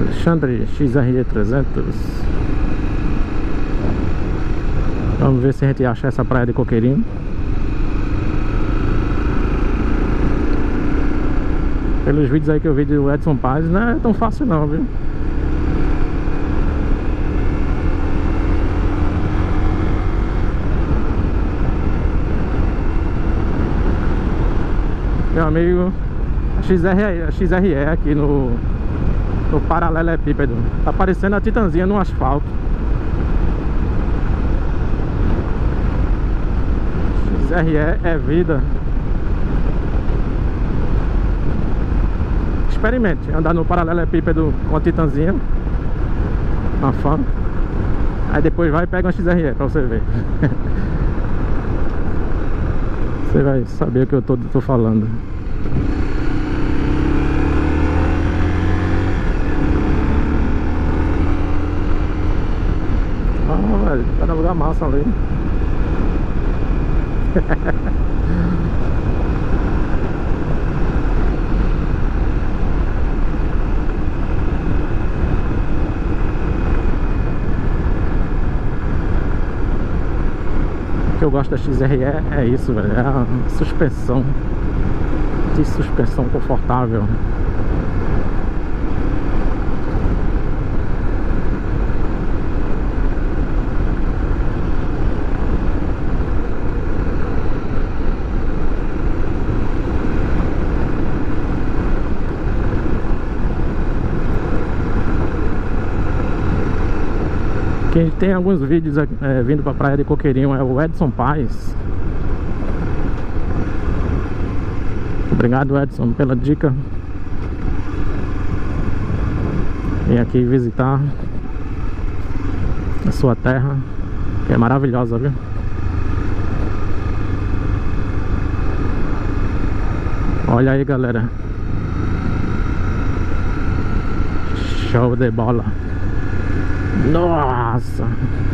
Alexandre XRE 300. Vamos ver se a gente acha essa praia de Coqueirinho. Pelos vídeos aí que eu vi do Edson Paz, não é tão fácil não, viu? Meu amigo, a XRE aqui no paralelepípedo. Tá parecendo a Titanzinha no asfalto. XRE é vida. Experimente andar no paralelepípedo com a Titanzinha, uma fã. Aí depois vai e pega uma XRE pra você ver. Você vai saber o que eu tô falando. Ah, velho, tá no lugar massa ali. O que eu gosto da XRE é isso, velho. É a suspensão. De suspensão confortável. Quem tem alguns vídeos vindo pra praia de Coqueirinho é o Edson Paz. Obrigado, Edson, pela dica. Vem aqui visitar a sua terra, que é maravilhosa, viu? Olha aí, galera. Show de bola. Nossa!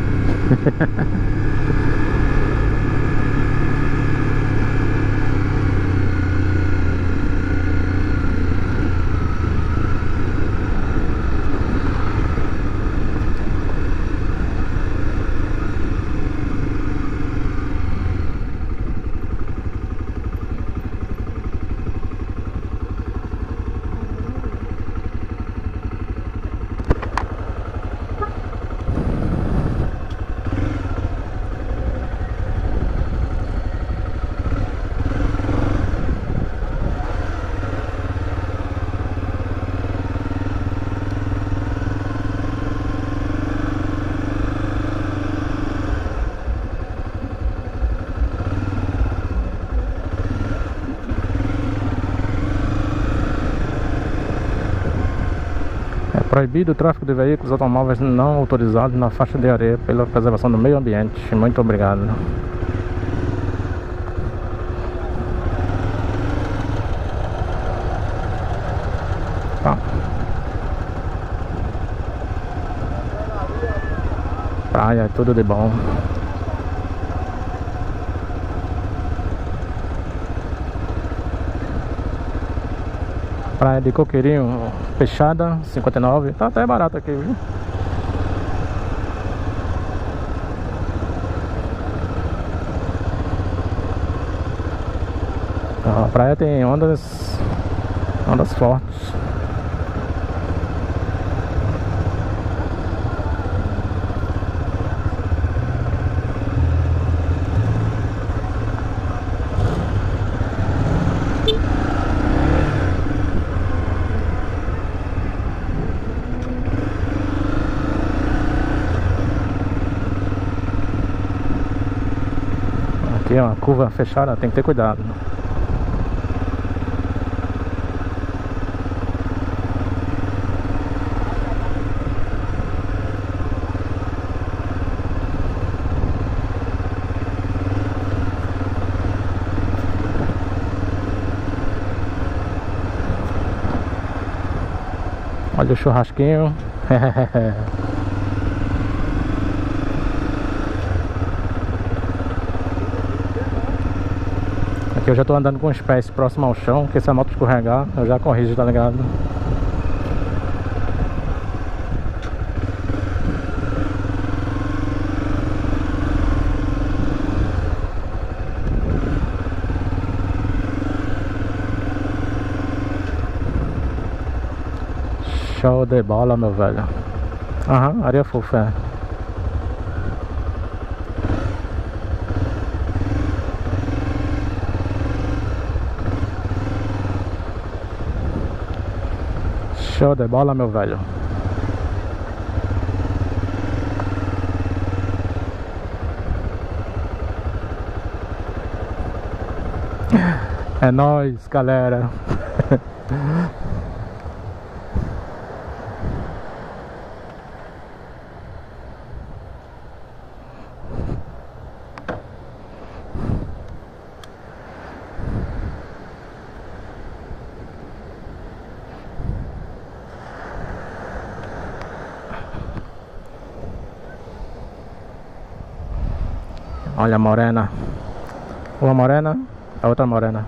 Proibido o tráfego de veículos automóveis não autorizados na faixa de areia pela preservação do meio ambiente. Muito obrigado. Tá. Praia, tudo de bom. Praia de Coqueirinho fechada, 59. Tá até barato aqui, viu? A praia tem ondas fortes. Aqui é uma curva fechada, tem que ter cuidado. Olha o churrasquinho. Aqui eu já tô andando com os pés próximo ao chão, porque se a moto escorregar, eu já corrijo, tá ligado? Show de bola, meu velho. Aham, areia fofa, é. Show de bola, meu velho. É nóis, galera. Olha a morena. Uma morena, a outra morena.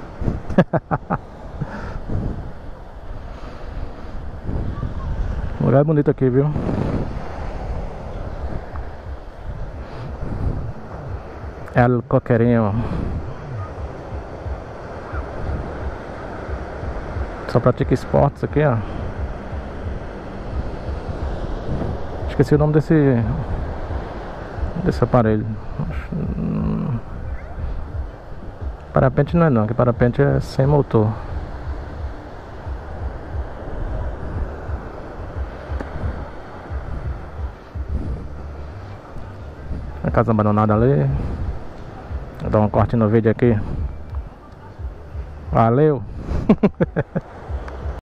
Lugar bonito aqui, viu? É o coqueirinho. Só pratica esportes aqui, ó. Esqueci o nome desse aparelho. Parapente não é não, que parapente é sem motor. A casa abandonada ali. Vou dar um corte no vídeo aqui. Valeu!